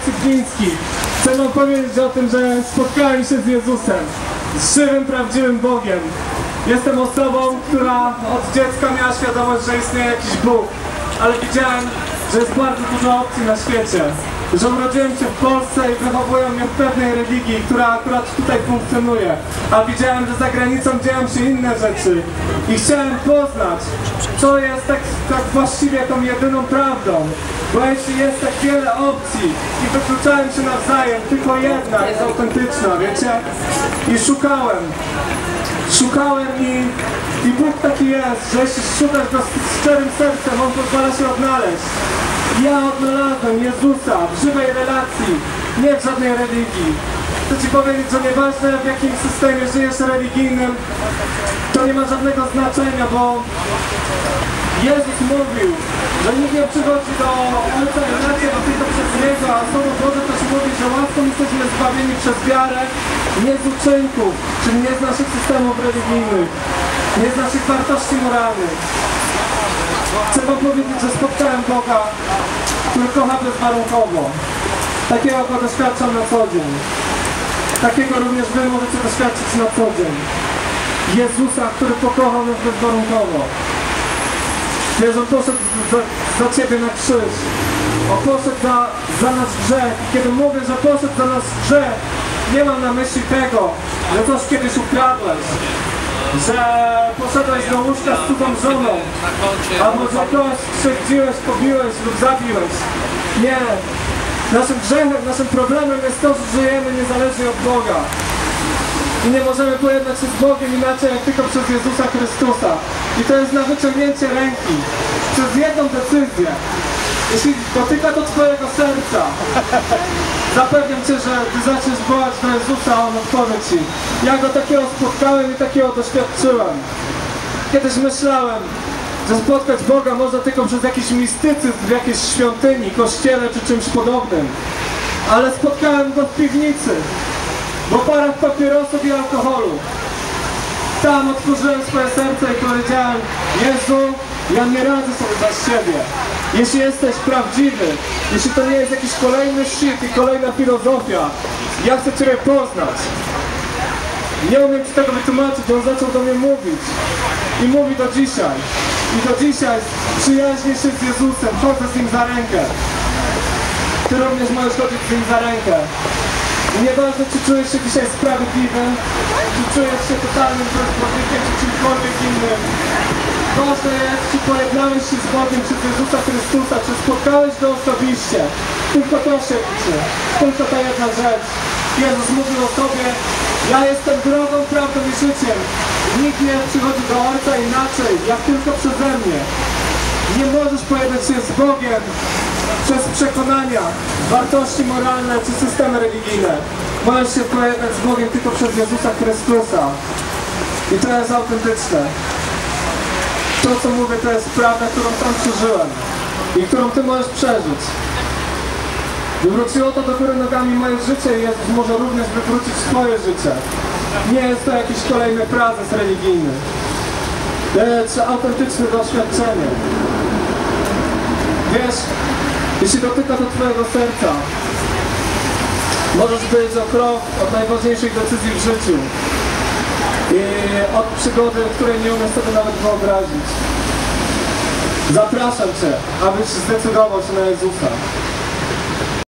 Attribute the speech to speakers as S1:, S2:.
S1: Cykliński. Chcę wam powiedzieć o tym, że spotkałem się z Jezusem, z żywym, prawdziwym Bogiem. Jestem osobą, która od dziecka miała świadomość, że istnieje jakiś Bóg, ale widziałem, że jest bardzo dużo opcji na świecie. Że urodziłem się w Polsce i wychowują mnie w pewnej religii, która akurat tutaj funkcjonuje. A widziałem, że za granicą dzieją się inne rzeczy. I chciałem poznać, co jest tak właściwie tą jedyną prawdą. Bo jeśli jest tak wiele opcji i wykluczałem się nawzajem, tylko jedna jest autentyczna, wiecie? I szukałem i Bóg taki jest, że jeśli szukasz go z szczerym sercem, On pozwala się odnaleźć. Ja odnalazłem Jezusa w żywej relacji, nie w żadnej religii. Chcę ci powiedzieć, że nieważne w jakim systemie żyjesz religijnym, to nie ma żadnego znaczenia, bo Jezus mówił, że nikt nie przychodzi do Ojca inaczej, a tylko przez Niego, a Słowo Boże też mówi, że łaską jesteśmy zbawieni przez wiarę, nie z uczynków, czyli nie z naszych systemów religijnych, nie z naszych wartości moralnych. Chcę wam powiedzieć, że spotkałem Boga, który kocha bezwarunkowo. Takiego go doświadczam na co dzień. Takiego również wy możecie doświadczyć na co dzień. Jezusa, który pokochał nas bezwarunkowo. Wiesz, On poszedł za ciebie na krzyż. On poszedł za nasz grzech. I kiedy mówię, że poszedł za nasz grzech, nie mam na myśli tego, że coś kiedyś ukradłeś, że poszedłeś do łóżka z cudzą żoną, albo że kogoś krzywdziłeś, pobiłeś lub zabiłeś. Nie. Naszym grzechem, naszym problemem jest to, że żyjemy niezależnie od Boga. I nie możemy pojednać się z Bogiem inaczej jak tylko przez Jezusa Chrystusa. I to jest na wyciągnięcie ręki. Przez jedną decyzję. Jeśli dotyka to twojego serca, zapewniam cię, że ty zaczniesz wołać do Jezusa, a On odpowie ci. Ja Go takiego spotkałem i takiego doświadczyłem. Kiedyś myślałem, że spotkać Boga można tylko przez jakiś mistycyzm w jakiejś świątyni, kościele czy czymś podobnym. Ale spotkałem Go w piwnicy, w oparach papierosów i alkoholu. Tam otworzyłem swoje serce i powiedziałem: Jezu, ja nie radzę sobie bez siebie. Jeśli jesteś prawdziwy, jeśli to nie jest jakiś kolejny shit i kolejna filozofia, ja chcę Ciebie poznać. Nie umiem Ci tego wytłumaczyć, On zaczął do mnie mówić. I mówi do dzisiaj. I do dzisiaj przyjaźnię się z Jezusem, chodzę z Nim za rękę. Ty również możesz chodzić z Nim za rękę. I nieważne, czy czujesz się dzisiaj sprawiedliwy, czy czujesz się totalnym bezbożnikiem, czy czymkolwiek innym. Ważne jest, czy pojednałeś się z Bogiem przez Jezusa Chrystusa, czy spotkałeś Go osobiście. Tylko to się liczy. Tylko ta jedna rzecz. Jezus mówił o Tobie: ja jestem drogą, prawdą i życiem. Nikt nie przychodzi do Ojca inaczej, jak tylko przeze mnie. Nie możesz pojednać się z Bogiem przez przekonania, wartości moralne czy systemy religijne. Możesz się pojednać z Bogiem tylko przez Jezusa Chrystusa. I to jest autentyczne. To, co mówię, to jest prawda, którą sam przeżyłem i którą ty możesz przeżyć. Wywróciło to do góry nogami moje życie i Jezus może również wywrócić swoje życie. Nie jest to jakiś kolejny frazes religijny. Lecz autentyczne doświadczenie. Wiesz, jeśli dotyka to twojego serca, możesz być o krok od najważniejszych decyzji w życiu. I od przygody, której nie umiem sobie nawet wyobrazić. Zapraszam Cię, abyś zdecydował się na Jezusa.